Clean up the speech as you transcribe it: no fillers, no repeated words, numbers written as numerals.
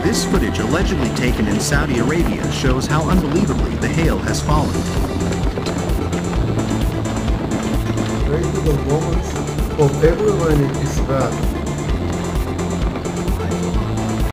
This footage, allegedly taken in Saudi Arabia, shows how unbelievably the hail has fallen. Grateful moments of everyone is bad.